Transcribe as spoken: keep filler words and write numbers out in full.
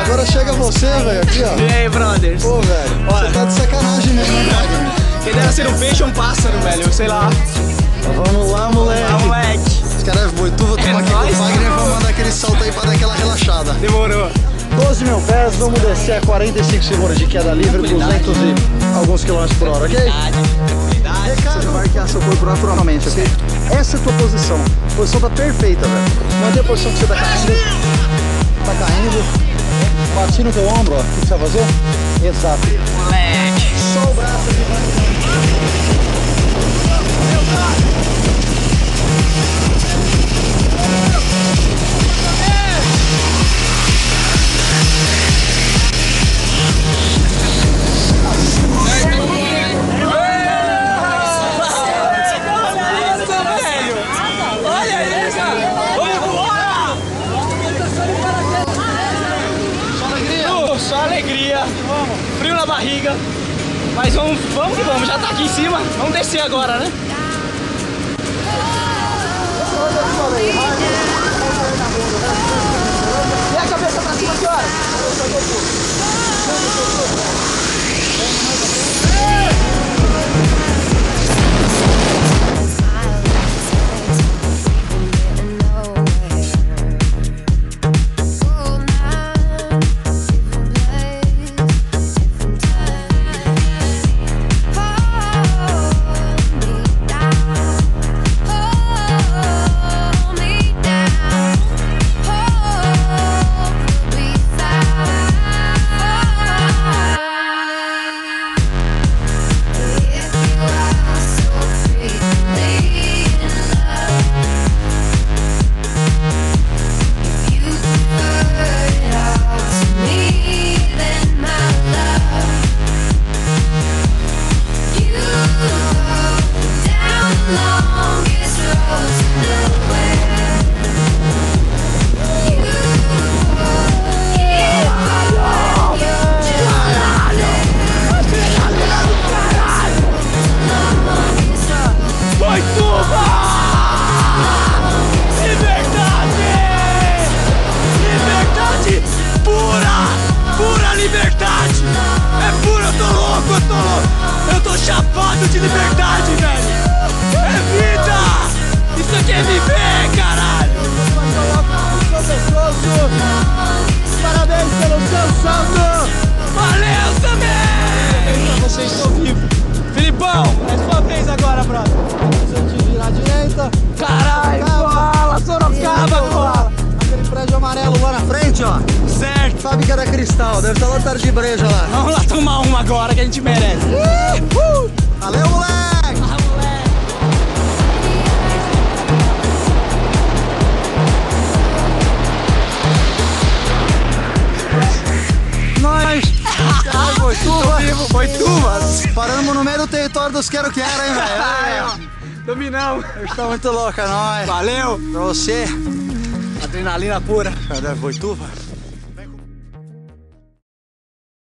Agora chega você, velho, aqui, ó. E aí, brothers? Pô, velho, você tá de sacanagem mesmo, né, Wagner? Quem dera ser um peixe ou um pássaro, velho, sei lá. Vamos lá, moleque. Ah, moleque. Os caras é boituva, É estamos aqui nóis, com o Wagner e não. vamos mandar aquele salto aí pra dar aquela relaxada. Demorou. doze mil pés, vamos descer a quarenta e cinco segundos de queda livre, duzentos e alguns quilômetros por hora, ok? Você já vai arquear seu corpo naturalmente, ok? Essa é a tua posição. A posição tá perfeita, velho. Mantém a posição que você tá caindo. Tá caindo. Bati no teu ombro, ó. O que você vai fazer? Exato. Moleque. Só o braço aqui. Só alegria, frio na barriga, mas vamos, vamos que vamos, já tá aqui em cima, vamos descer agora, né? E a cabeça pra cima, que hora? Liberdade! É puro, eu tô louco, eu tô louco! Eu tô chapado de liberdade, velho! É vida! Isso aqui é viver, caralho! Parabéns pelo seu salto! Valeu também! Pra vocês estão vivos! Filipão, é sua vez agora, brother! Se eu te virar à direita. Caralho, fala, Sorocaba, fala! Aquele prédio amarelo lá na frente, ó. Certo! Fábrica da Cristal, deve estar lotado de breja lá. Vamos lá tomar uma agora que a gente merece! Uh! Valeu, moleque! Ah, moleque! Nós! Caralho, boituva! Boituva! Paramos no meio do território dos quero-quero, hein, velho? Dominamos! Está muito louca, nós! Valeu! Pra você! Adrenalina pura! Cadê a boituva?